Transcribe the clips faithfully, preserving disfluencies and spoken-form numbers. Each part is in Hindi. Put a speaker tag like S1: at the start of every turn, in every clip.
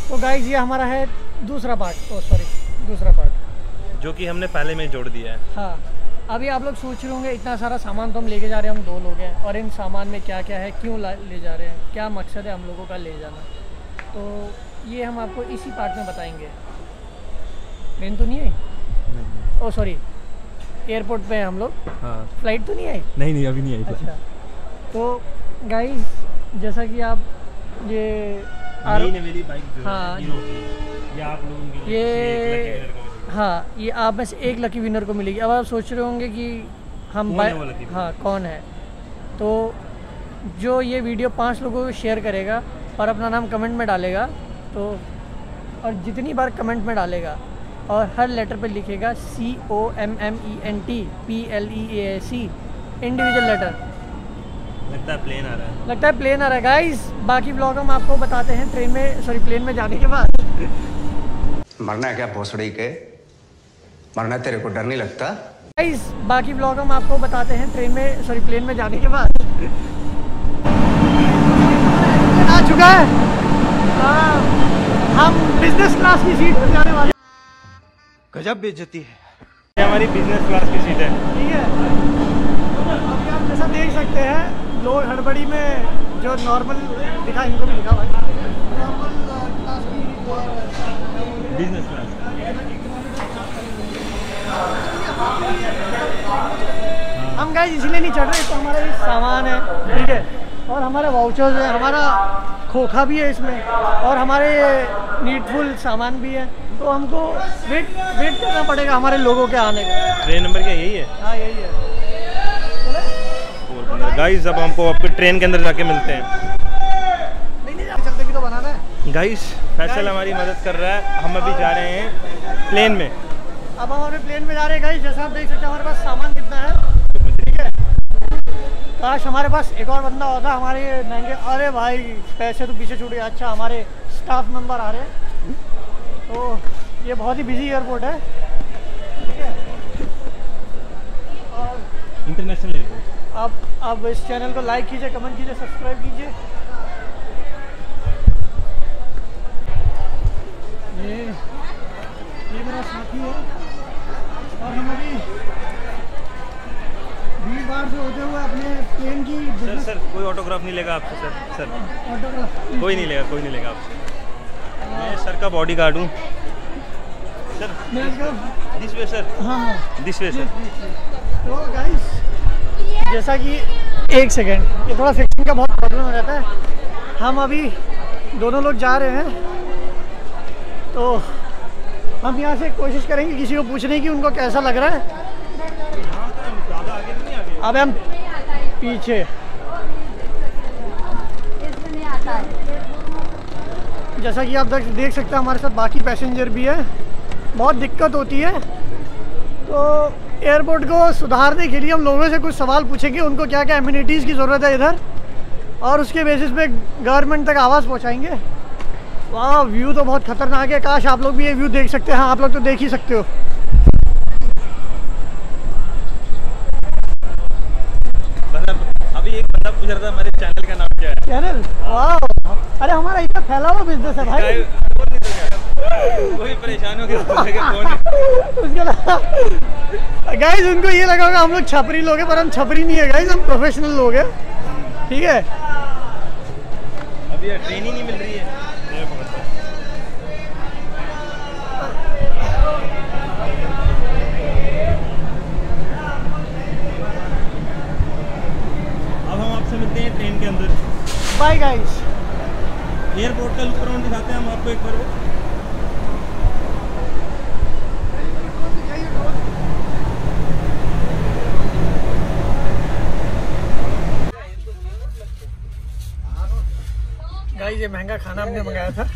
S1: तो गाइस ये हमारा है दूसरा पार्ट, ओ सॉरी दूसरा पार्ट
S2: जो कि हमने पहले में जोड़ दिया है।
S1: हाँ, अभी आप लोग सोच रहे होंगे इतना सारा सामान तो हम लेके जा रहे हैं, हम दो लोग हैं, और इन सामान में क्या क्या है, क्यों ले जा रहे हैं, क्या मकसद है हम लोगों का ले जाना, तो ये हम आपको इसी पार्ट में बताएंगे। ट्रेन तो नहीं आई? ओ सॉरी, एयरपोर्ट पे हैं हम लोग। हाँ। फ्लाइट तो नहीं आई?
S2: नहीं नहीं अभी नहीं आई।
S1: अच्छा, तो गाइस जैसा कि आप ये
S2: नई बाइक जो
S1: हाँ,
S2: ये आप लोगों के
S1: ये हाँ ये आप में से एक लकी विनर को मिलेगी। अब आप सोच रहे होंगे कि हम बाइक, हाँ कौन है, तो जो ये वीडियो पांच लोगों को शेयर करेगा और अपना नाम कमेंट में डालेगा, तो और जितनी बार कमेंट में डालेगा और हर लेटर पे लिखेगा C O M M E N T P L E A C individual letter.
S2: लगता है प्लेन आ रहा है,
S1: लगता है प्लेन आ रहा है गाइस। बाकी ब्लॉग हम आपको बताते हैं ट्रेन में, सॉरी प्लेन में जाने के बाद।
S3: मरना है क्या भोसड़ी के? मरना तेरे को डर नहीं लगता?
S1: गाइस बाकी ब्लॉग हम आपको बताते हैं ट्रेन में, सॉरी प्लेन में जाने के बाद। आ चुका है, हाँ हम बिजनेस क्लास की सीट पर जाने वाले।
S2: गजब बेइज्जती है। ये हमारी बिजनेस क्लास की सीट है,
S1: ठीक है। अभी आप जैसा देख सकते हैं लोग हड़बड़ी में जो नॉर्मल दिखा, इनको भी दिखा भाई, नॉर्मल क्लास की
S2: बिजनेस क्लास।
S1: हम गाइस इसलिए नहीं चढ़ रहे, तो हमारा ये सामान है, ठीक है, और हमारा वाउचर्स है, हमारा खोखा भी है इसमें, और हमारे नीडफुल सामान भी है, तो हमको वेट वेट करना पड़ेगा हमारे लोगों के आने का।
S2: ट्रेन नंबर क्या यही है?
S1: हाँ यही है।
S2: गाइस अब हमको आपके ट्रेन के अंदर जाके मिलते हैं।
S1: नहीं नहीं चलते भी तो बनाना है।
S2: गाइस फैसल हमारी मदद कर रहा है, हम अभी जा रहे हैं प्लेन में।
S1: अब हम हमें प्लेन में जा रहे हैं गाइस, जैसा आप देख सकते हैं हमारे पास सामान कितना है, ठीक है। काश हमारे पास एक और बंदा होता हमारे महंगे, अरे भाई पैसे तो पीछे छूट गए। अच्छा हमारे स्टाफ मेंबर आ रहे हैं, तो ये बहुत ही बिजी एयरपोर्ट है, ठीक है। और
S2: इंटरनेशनल एयरपोर्ट।
S1: आप अब इस चैनल को लाइक कीजिए, कमेंट कीजिए, सब्सक्राइब कीजिए। ये ये मेरा साथी है, और हम अभी भीड़ भाड़ से होते हुए अपने प्लेन की
S2: सर सर कोई ऑटोग्राफ नहीं लेगा आपसे सर? सर
S1: ऑटोग्राफ
S2: कोई नहीं लेगा, कोई नहीं लेगा आपसे। मैं सर का बॉडी गार्ड हूँ सर। This way sir.
S1: हाँ हाँ
S2: दिस वे सर।
S1: तो गाइस जैसा कि एक सेकेंड, ये थोड़ा फिक्सिंग का बहुत प्रॉब्लम हो जाता है। हम अभी दोनों लोग जा रहे हैं, तो हम यहाँ से कोशिश करेंगे किसी को पूछने की उनको कैसा लग रहा है। अब हम पीछे, जैसा कि आप देख सकते हैं हमारे साथ बाकी पैसेंजर भी है। बहुत दिक्कत होती है, तो एयरपोर्ट को सुधारने के लिए हम लोगों से कुछ सवाल पूछेंगे, उनको क्या क्या एमिनिटीज़ की ज़रूरत है इधर, और उसके बेसिस पे गवर्नमेंट तक आवाज़ पहुंचाएंगे। वाह व्यू तो बहुत खतरनाक है, काश आप लोग भी ये व्यू देख सकते हैं। हाँ आप लोग तो देख ही सकते हो।
S2: अभी एक बंदा पूछ रहा था हमारे चैनल का नाम क्या है?
S1: चैनल, वाह अरे हमारा इतना फैला हुआ बिजनेस है भाई,
S2: कोई परेशान हो गया
S1: गाइस। उनको ये लगा होगा हम लोग छपरी लोग हैं, पर हम छपरी नहीं है गाइस, हम प्रोफेशनल लोग हैं, ठीक है।
S2: अभी ट्रेन ही नहीं मिल रही है। अब हम आपसे मिलते हैं ट्रेन के अंदर।
S1: Bye guys.
S2: एयरपोर्ट का लुक अराउंड दिखाते हैं हम आपको एक बार।
S1: गाइस ये महंगा खाना हमने मंगाया था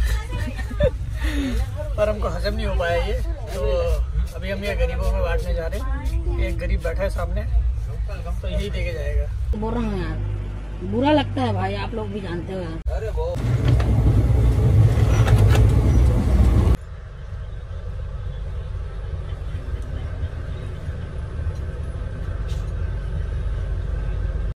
S1: पर हमको हजम नहीं हो पाया ये, तो अभी हम ये गरीबों में बांटने जा रहे हैं। एक गरीब बैठा है सामने, तो यही दे के जाएगा।
S4: बोल रहा हूँ यार, बुरा लगता है भाई, आप लोग भी जानते हो यार।